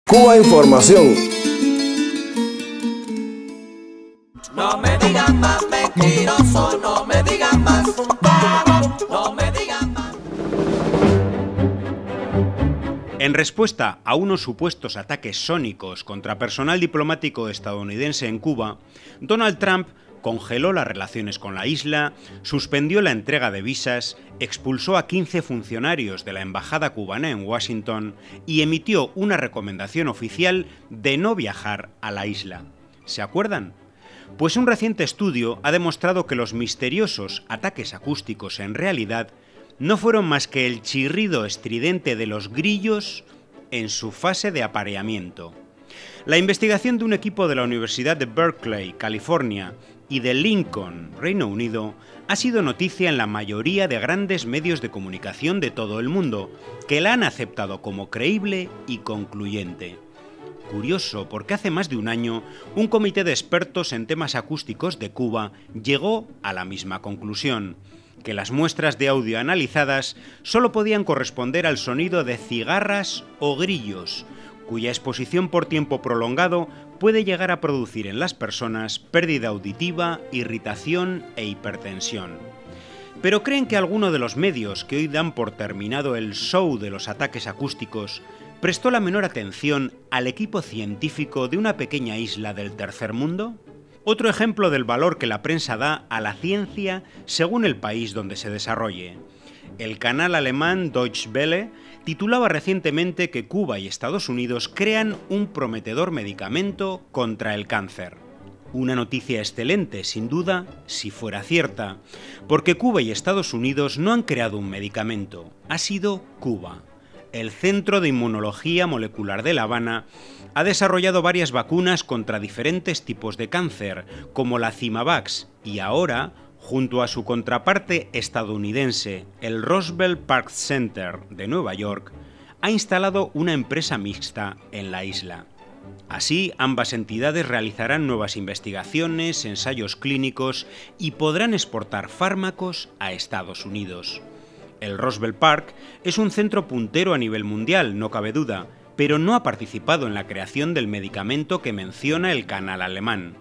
Cuba Información. No me digan más mentiroso, no me digan más, no me digan más. En respuesta a unos supuestos ataques sónicos contra personal diplomático estadounidense en Cuba, Donald Trump congeló las relaciones con la isla, suspendió la entrega de visas, expulsó a 15 funcionarios de la embajada cubana en Washington y emitió una recomendación oficial de no viajar a la isla. ¿Se acuerdan? Pues un reciente estudio ha demostrado que los misteriosos ataques acústicos en realidad no fueron más que el chirrido estridente de los grillos en su fase de apareamiento. La investigación de un equipo de la Universidad de Berkeley, California, y de Lincoln, Reino Unido, ha sido noticia en la mayoría de grandes medios de comunicación de todo el mundo, que la han aceptado como creíble y concluyente. Curioso, porque hace más de un año, un comité de expertos en temas acústicos de Cuba llegó a la misma conclusión, que las muestras de audio analizadas solo podían corresponder al sonido de cigarras o grillos, cuya exposición por tiempo prolongado puede llegar a producir en las personas pérdida auditiva, irritación e hipertensión. ¿Pero creen que alguno de los medios que hoy dan por terminado el show de los ataques acústicos prestó la menor atención al equipo científico de una pequeña isla del tercer mundo? Otro ejemplo del valor que la prensa da a la ciencia según el país donde se desarrolle. El canal alemán Deutsche Welle titulaba recientemente que Cuba y Estados Unidos crean un prometedor medicamento contra el cáncer. Una noticia excelente, sin duda, si fuera cierta, porque Cuba y Estados Unidos no han creado un medicamento, ha sido Cuba. El Centro de Inmunología Molecular de La Habana ha desarrollado varias vacunas contra diferentes tipos de cáncer, como la Zimavax, y ahora, junto a su contraparte estadounidense, el Roosevelt Park Center de Nueva York, ha instalado una empresa mixta en la isla. Así, ambas entidades realizarán nuevas investigaciones, ensayos clínicos y podrán exportar fármacos a Estados Unidos. El Roosevelt Park es un centro puntero a nivel mundial, no cabe duda, pero no ha participado en la creación del medicamento que menciona el canal alemán.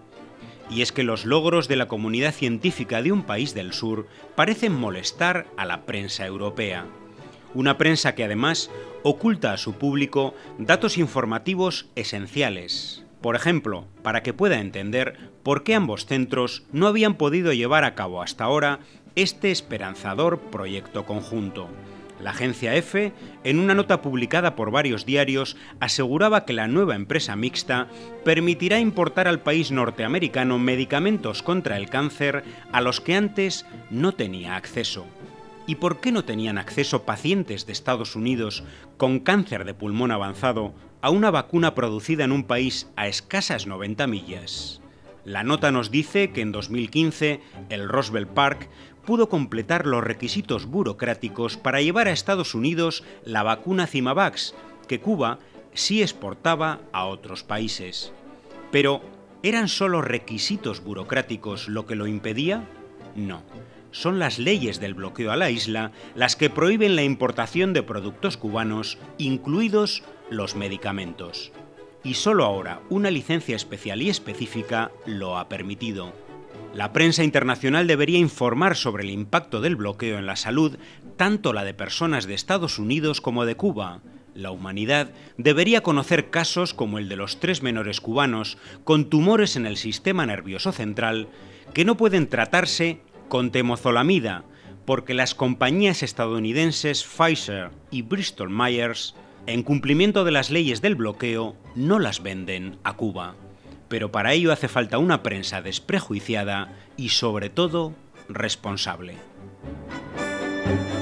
Y es que los logros de la comunidad científica de un país del sur parecen molestar a la prensa europea. Una prensa que además oculta a su público datos informativos esenciales. Por ejemplo, para que pueda entender por qué ambos centros no habían podido llevar a cabo hasta ahora este esperanzador proyecto conjunto. La agencia EFE, en una nota publicada por varios diarios, aseguraba que la nueva empresa mixta permitirá importar al país norteamericano medicamentos contra el cáncer a los que antes no tenía acceso. ¿Y por qué no tenían acceso pacientes de Estados Unidos con cáncer de pulmón avanzado a una vacuna producida en un país a escasas 90 millas? La nota nos dice que en 2015 el Roosevelt Park pudo completar los requisitos burocráticos para llevar a Estados Unidos la vacuna Zimavax, que Cuba sí exportaba a otros países. Pero, ¿eran solo requisitos burocráticos lo que lo impedía? No. Son las leyes del bloqueo a la isla las que prohíben la importación de productos cubanos, incluidos los medicamentos. Y solo ahora una licencia especial y específica lo ha permitido. La prensa internacional debería informar sobre el impacto del bloqueo en la salud, tanto la de personas de Estados Unidos como de Cuba. La humanidad debería conocer casos como el de los 3 menores cubanos con tumores en el sistema nervioso central que no pueden tratarse con temozolamida, porque las compañías estadounidenses Pfizer y Bristol Myers, en cumplimiento de las leyes del bloqueo, no las venden a Cuba. Pero para ello hace falta una prensa desprejuiciada y, sobre todo, responsable.